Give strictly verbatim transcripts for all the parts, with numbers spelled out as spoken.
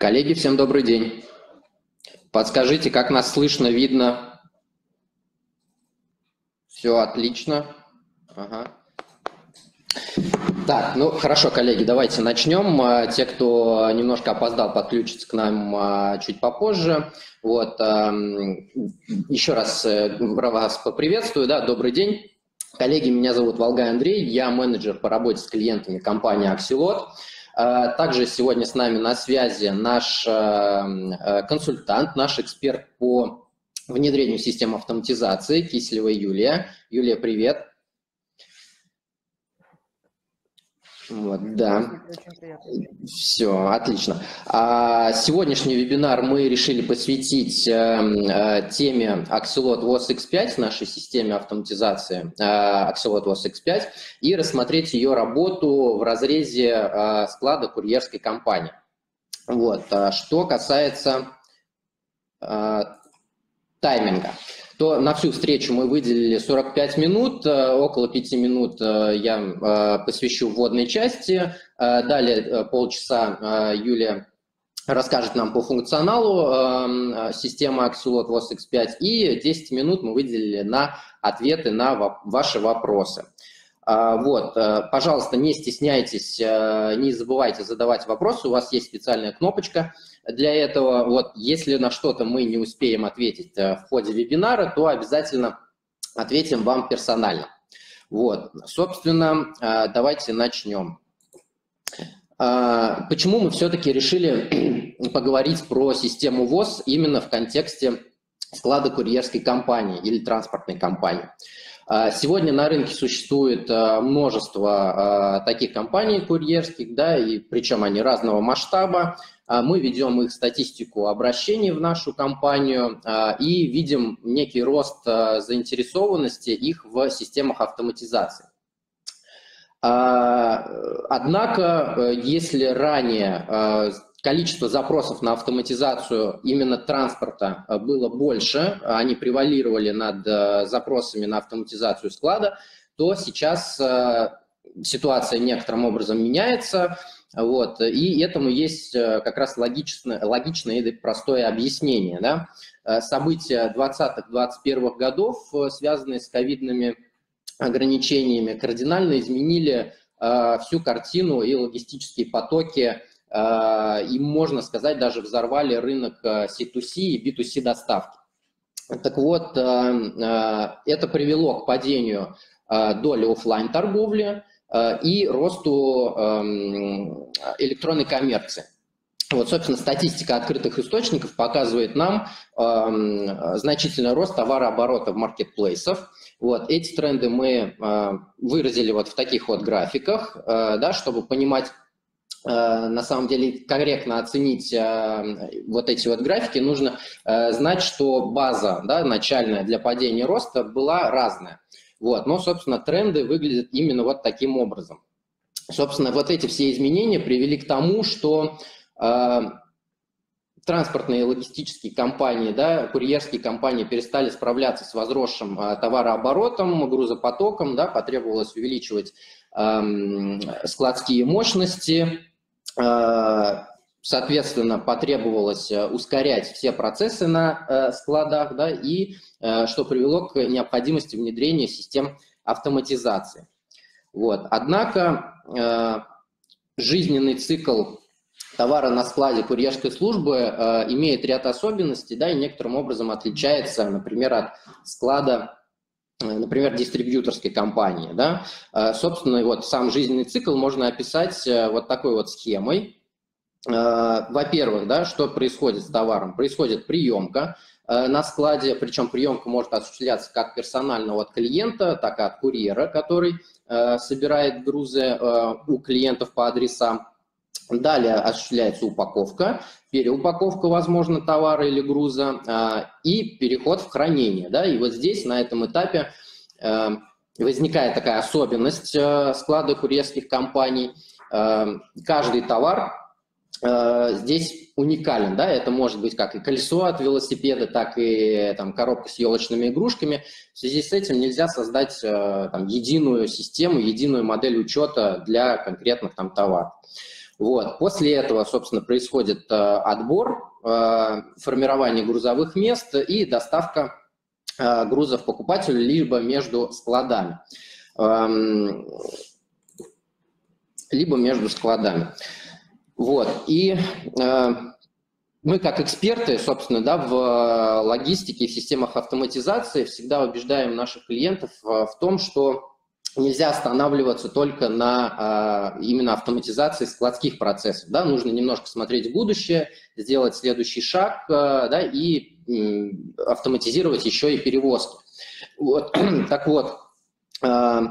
Коллеги, всем добрый день. Подскажите, как нас слышно, видно? Все отлично. Ага. Так, ну хорошо, коллеги, давайте начнем. Те, кто немножко опоздал, подключатся к нам чуть попозже. Вот, еще раз вас поприветствую, да, добрый день. Коллеги, меня зовут Волгай Андрей, я менеджер по работе с клиентами компании Axelot. Также сегодня с нами на связи наш консультант, наш эксперт по внедрению систем автоматизации Киселева Юлия. Юлия, привет. Вот, да, все, отлично. А сегодняшний вебинар мы решили посвятить э, теме Axelot ви о эс икс пять, нашей системе автоматизации э, Axelot ви о эс икс пять, и рассмотреть ее работу в разрезе э, склада курьерской компании. Вот, что касается э, тайминга, то на всю встречу мы выделили сорок пять минут, около пяти минут я посвящу вводной части, далее полчаса Юлия расскажет нам по функционалу системы Axelot ви о эс икс пять, и десять минут мы выделили на ответы на ваши вопросы. Вот, пожалуйста, не стесняйтесь, не забывайте задавать вопросы, у вас есть специальная кнопочка для этого. Вот, если на что-то мы не успеем ответить в ходе вебинара, то обязательно ответим вам персонально. Вот, собственно, давайте начнем. Почему мы все-таки решили поговорить про систему ви о эс именно в контексте склада курьерской компании или транспортной компании? Сегодня на рынке существует множество таких компаний курьерских, да, и причем они разного масштаба. Мы ведем их статистику обращений в нашу компанию и видим некий рост заинтересованности их в системах автоматизации. Однако, если ранее количество запросов на автоматизацию именно транспорта было больше, они превалировали над запросами на автоматизацию склада, то сейчас ситуация некоторым образом меняется, вот, и этому есть как раз логичное, логичное и простое объяснение. Да? События двадцатых-двадцать первых годов, связанные с ковидными ограничениями, кардинально изменили всю картину и логистические потоки, и, можно сказать, даже взорвали рынок си ту си и би ту си доставки. Так вот, это привело к падению доли офлайн торговли и росту электронной коммерции. Вот, собственно, статистика открытых источников показывает нам значительный рост товарооборота в маркетплейсах. Вот, эти тренды мы выразили вот в таких вот графиках, да, чтобы понимать, на самом деле корректно оценить вот эти вот графики, нужно знать, что база, да, начальная для падения роста была разная. Вот, но, собственно, тренды выглядят именно вот таким образом. Собственно, вот эти все изменения привели к тому, что транспортные и логистические компании, да, курьерские компании перестали справляться с возросшим товарооборотом, грузопотоком, да, потребовалось увеличивать складские мощности. Соответственно, потребовалось ускорять все процессы на складах, да, и что привело к необходимости внедрения систем автоматизации. Вот. Однако жизненный цикл товара на складе курьерской службы имеет ряд особенностей, да, и некоторым образом отличается, например, от склада, например, дистрибьюторской компании. Да. Собственно, вот сам жизненный цикл можно описать вот такой вот схемой. Во-первых, да, что происходит с товаром? Происходит приемка на складе, причем приемка может осуществляться как персонально от клиента, так и от курьера, который собирает грузы у клиентов по адресам. Далее осуществляется упаковка, переупаковка, возможно, товара или груза, и переход в хранение. Да? И вот здесь, на этом этапе, возникает такая особенность склада курьерских компаний. Каждый товар здесь уникален. Да? Это может быть как и колесо от велосипеда, так и там, коробка с елочными игрушками. В связи с этим нельзя создать там, единую систему, единую модель учета для конкретных там, товаров. Вот. После этого, собственно, происходит э, отбор, э, формирование грузовых мест и доставка э, грузов покупателю либо между складами. Эм, либо между складами. Вот. И э, мы, как эксперты, собственно, да, в логистике и в системах автоматизации всегда убеждаем наших клиентов в том, что нельзя останавливаться только на э, именно автоматизации складских процессов. Да? Нужно немножко смотреть в будущее, сделать следующий шаг, э, да, и э, автоматизировать еще и перевозки. Вот. Так вот, э, э,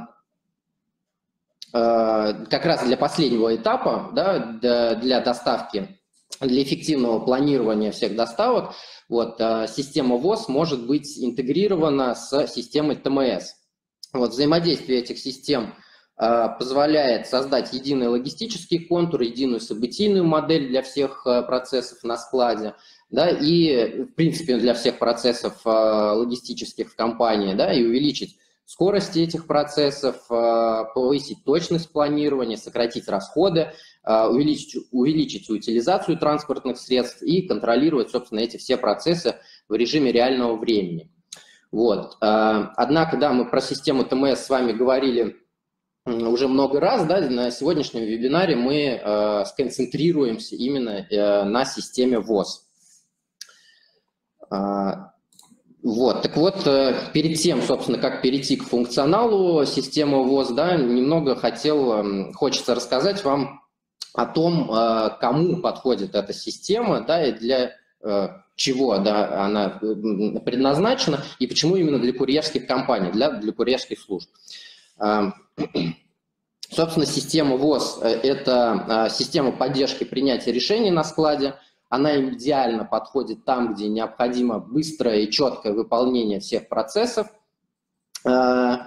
как раз для последнего этапа, да, для, для доставки, для эффективного планирования всех доставок, вот, э, система ВОС может быть интегрирована с системой ТМС. Вот, взаимодействие этих систем э, позволяет создать единый логистический контур, единую событийную модель для всех э, процессов на складе, да, и, в принципе, для всех процессов э, логистических в компании, да, и увеличить скорость этих процессов, э, повысить точность планирования, сократить расходы, э, увеличить, увеличить утилизацию транспортных средств и контролировать, собственно, эти все процессы в режиме реального времени. Вот. Однако, да, мы про систему ТМС с вами говорили уже много раз, да, на сегодняшнем вебинаре мы э, сконцентрируемся именно э, на системе ВОС. А, вот, так вот, э, перед тем, собственно, как перейти к функционалу системы ВОС, да, немного хотел, э, хочется рассказать вам о том, э, кому подходит эта система, да, и для э, чего, да, она предназначена и почему именно для курьерских компаний, для, для курьерских служб. Собственно, система ВОС – это система поддержки принятия решений на складе. Она идеально подходит там, где необходимо быстрое и четкое выполнение всех процессов. Но,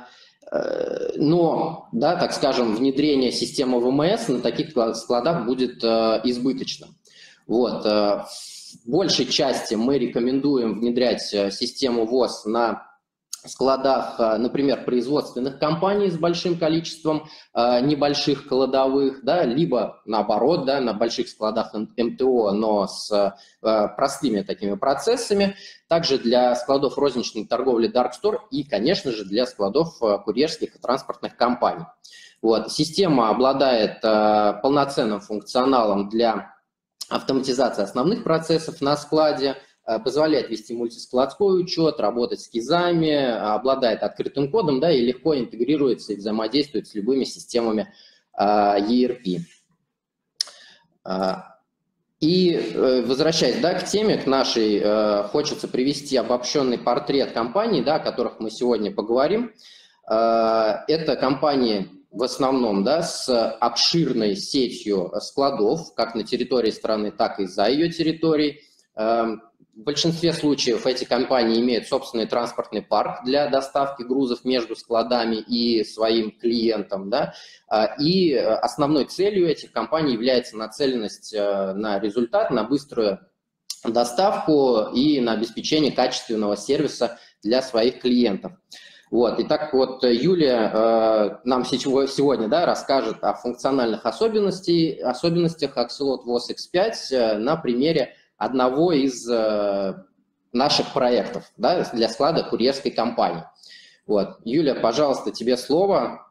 да, так скажем, внедрение системы ВМС на таких складах будет избыточным. Вот. В большей части мы рекомендуем внедрять систему ВОС на складах, например, производственных компаний с большим количеством небольших кладовых, да, либо наоборот, да, на больших складах МТО, но с простыми такими процессами, также для складов розничной торговли Dark Store и, конечно же, для складов курьерских и транспортных компаний. Вот. Система обладает полноценным функционалом для автоматизация основных процессов на складе, позволяет вести мультискладской учет, работать с кизами, обладает открытым кодом, да, и легко интегрируется и взаимодействует с любыми системами и эр пи. И возвращаясь, да, к теме, к нашей, хочется привести обобщенный портрет компаний, да, о которых мы сегодня поговорим. Это компании в основном, да, с обширной сетью складов, как на территории страны, так и за ее территорией. В большинстве случаев эти компании имеют собственный транспортный парк для доставки грузов между складами и своим клиентам, да, и основной целью этих компаний является нацеленность на результат, на быструю доставку и на обеспечение качественного сервиса для своих клиентов. Вот. Итак, вот Юлия э, нам сегодня, да, расскажет о функциональных особенностях, особенностях Axellot ВОС икс пять э, на примере одного из э, наших проектов, да, для склада курьерской компании. Вот. Юлия, пожалуйста, тебе слово.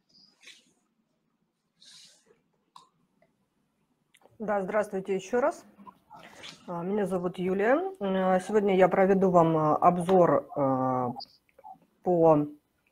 Да, здравствуйте еще раз. Меня зовут Юлия. Сегодня я проведу вам обзор по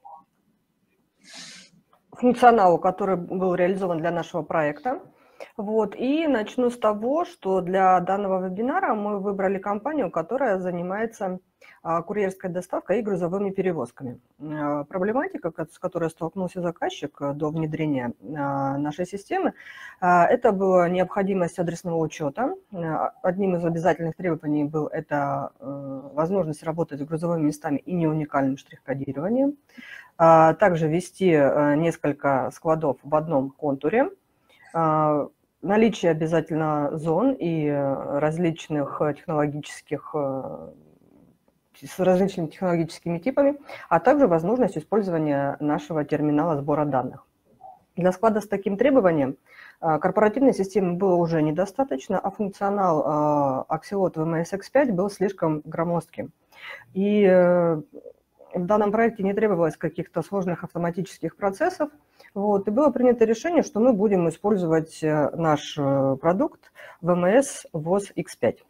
функционалу, который был реализован для нашего проекта. Вот. И начну с того, что для данного вебинара мы выбрали компанию, которая занимается курьерской доставкой и грузовыми перевозками. Проблематика, с которой столкнулся заказчик до внедрения нашей системы, это была необходимость адресного учета. Одним из обязательных требований был это возможность работать с грузовыми местами и неуникальным штрих-кодированием. Также вести несколько складов в одном контуре. Наличие обязательно зон и различных технологических с различными технологическими типами, а также возможность использования нашего терминала сбора данных. Для склада с таким требованием корпоративной системы было уже недостаточно, а функционал Axiot ви эм эс икс пять был слишком громоздким. И в данном проекте не требовалось каких-то сложных автоматических процессов. Вот, и было принято решение, что мы будем использовать наш продукт ви эм эс ви о эс икс пять.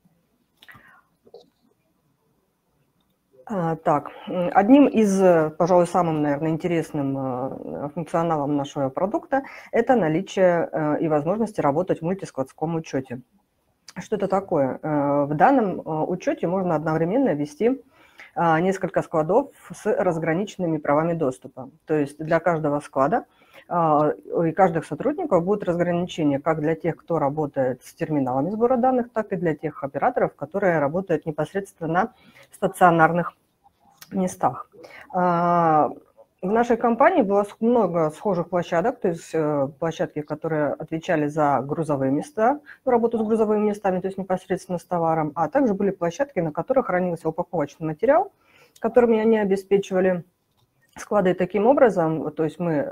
Так, одним из, пожалуй, самым, наверное, интересным функционалом нашего продукта это наличие и возможности работать в мультискладском учете. Что это такое? В данном учете можно одновременно вести несколько складов с разграниченными правами доступа. То есть для каждого склада и каждых сотрудников будет разграничение как для тех, кто работает с терминалами сбора данных, так и для тех операторов, которые работают непосредственно на стационарных местах. В нашей компании было много схожих площадок, то есть площадки, которые отвечали за грузовые места, работу с грузовыми местами, то есть непосредственно с товаром, а также были площадки, на которых хранился упаковочный материал, которыми они обеспечивали склады таким образом, то есть мы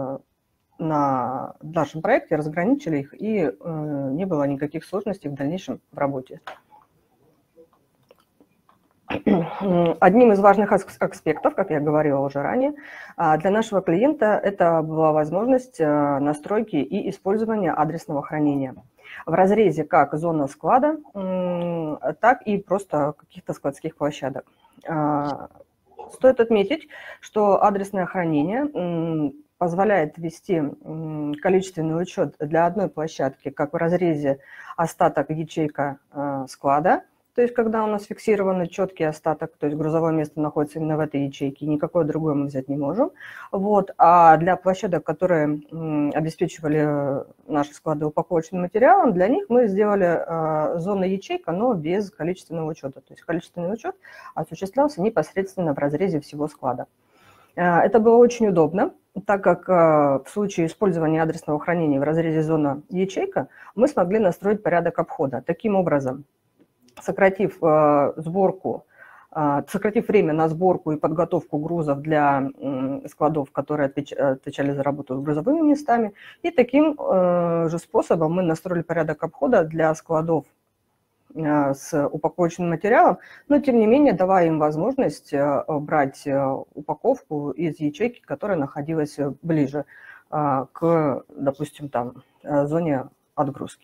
на нашем проекте разграничили их, и не было никаких сложностей в дальнейшем в работе. Одним из важных аспектов, как я говорила уже ранее, для нашего клиента это была возможность настройки и использования адресного хранения в разрезе как зона склада, так и просто каких-то складских площадок. Стоит отметить, что адресное хранение позволяет вести количественный учет для одной площадки как в разрезе остаток ячейка склада, то есть когда у нас фиксированный четкий остаток, то есть грузовое место находится именно в этой ячейке, никакое другое мы взять не можем. Вот. А для площадок, которые обеспечивали наши склады упаковочным материалом, для них мы сделали зону ячейка, но без количественного учета. То есть количественный учет осуществлялся непосредственно в разрезе всего склада. Это было очень удобно, так как в случае использования адресного хранения в разрезе зона ячейка мы смогли настроить порядок обхода. Таким образом, сократив э, сборку, э, сократив время на сборку и подготовку грузов для э, складов, которые отвеч, отвечали за работу с грузовыми местами. И таким э, же способом мы настроили порядок обхода для складов э, с упаковочным материалом, но тем не менее давая им возможность э, брать э, упаковку из ячейки, которая находилась ближе э, к, допустим, там, э, зоне отгрузки.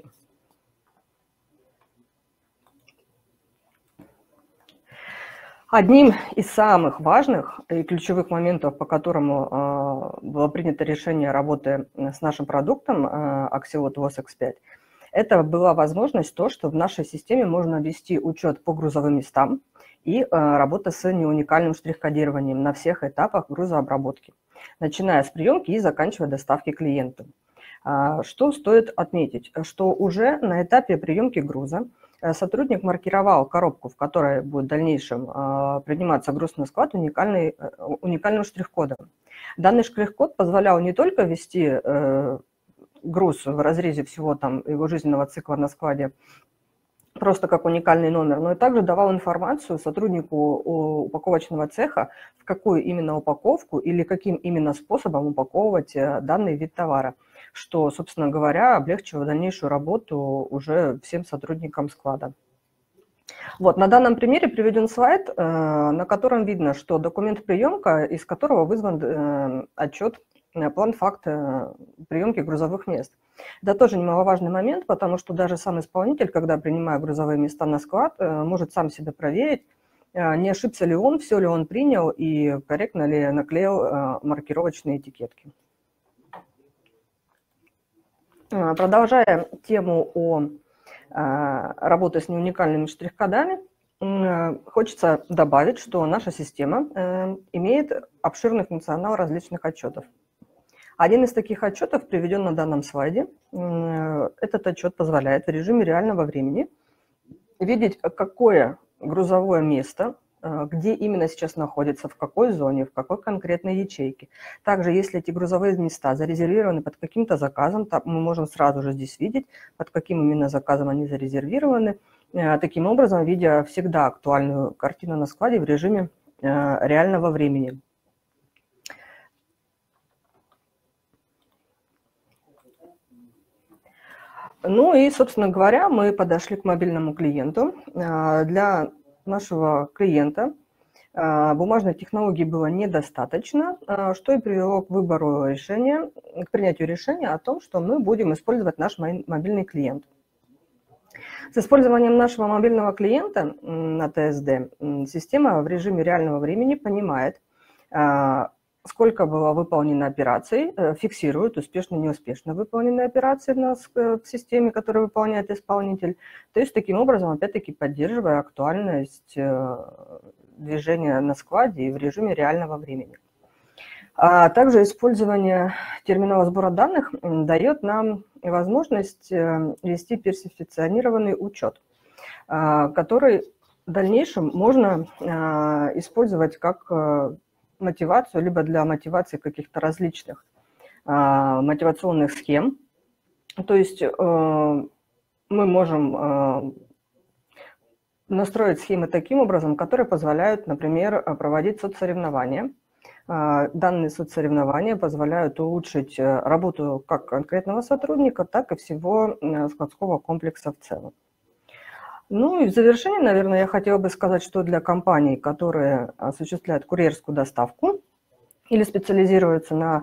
Одним из самых важных и ключевых моментов, по которому было принято решение работы с нашим продуктом Axiot ви о эс икс пять, это была возможность то, что в нашей системе можно вести учет по грузовым местам и работа с неуникальным штрих-кодированием на всех этапах грузообработки, начиная с приемки и заканчивая доставки клиенту. Что стоит отметить, что уже на этапе приемки груза сотрудник маркировал коробку, в которой будет в дальнейшем приниматься груз на склад, уникальный, уникальным штрих-кодом. Данный штрих-код позволял не только ввести груз в разрезе всего там, его жизненного цикла на складе, просто как уникальный номер, но и также давал информацию сотруднику упаковочного цеха, в какую именно упаковку или каким именно способом упаковывать данный вид товара, что, собственно говоря, облегчило дальнейшую работу уже всем сотрудникам склада. Вот, на данном примере приведен слайд, на котором видно, что документ приемка, из которого вызван отчет, план факт приемки грузовых мест. Это тоже немаловажный момент, потому что даже сам исполнитель, когда принимая грузовые места на склад, может сам себя проверить, не ошибся ли он, все ли он принял и корректно ли наклеил маркировочные этикетки. Продолжая тему о работе с неуникальными штрих-кодами, хочется добавить, что наша система имеет обширный функционал различных отчетов. Один из таких отчетов приведен на данном слайде. Этот отчет позволяет в режиме реального времени видеть, какое грузовое место, где именно сейчас находится, в какой зоне, в какой конкретной ячейке. Также, если эти грузовые места зарезервированы под каким-то заказом, мы можем сразу же здесь видеть, под каким именно заказом они зарезервированы. Таким образом, видя всегда актуальную картину на складе в режиме реального времени. Ну и, собственно говоря, мы подошли к мобильному клиенту. Для нашего клиента бумажной технологии было недостаточно, что и привело к выбору решения, к принятию решения о том, что мы будем использовать наш мобильный клиент. С использованием нашего мобильного клиента на тэ эс дэ система в режиме реального времени понимает, сколько было выполнено операций, фиксирует успешно и неуспешно выполненные операции у нас в системе, которые выполняет исполнитель. То есть таким образом, опять-таки, поддерживая актуальность движения на складе и в режиме реального времени. А также использование терминала сбора данных дает нам возможность вести персонифицированный учет, который в дальнейшем можно использовать как мотивацию, либо для мотивации каких-то различных мотивационных схем. То есть мы можем настроить схемы таким образом, которые позволяют, например, проводить соцсоревнования. Данные соцсоревнования позволяют улучшить работу как конкретного сотрудника, так и всего складского комплекса в целом. Ну и в завершение, наверное, я хотела бы сказать, что для компаний, которые осуществляют курьерскую доставку или специализируются на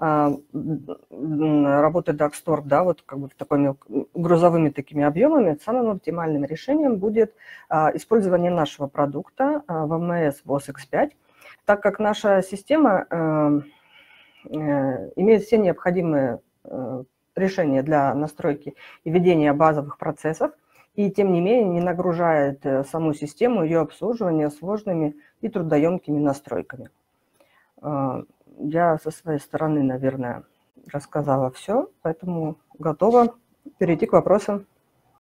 работе Dark Store, да, вот как бы такими грузовыми такими объемами, самым оптимальным решением будет использование нашего продукта вэ эм эс вос икс пять, так как наша система э, э, имеет все необходимые э, решения для настройки и ведения базовых процессов, и тем не менее не нагружает э, саму систему, ее обслуживание сложными и трудоемкими настройками. Э, я со своей стороны, наверное, рассказала все, поэтому готова перейти к вопросам.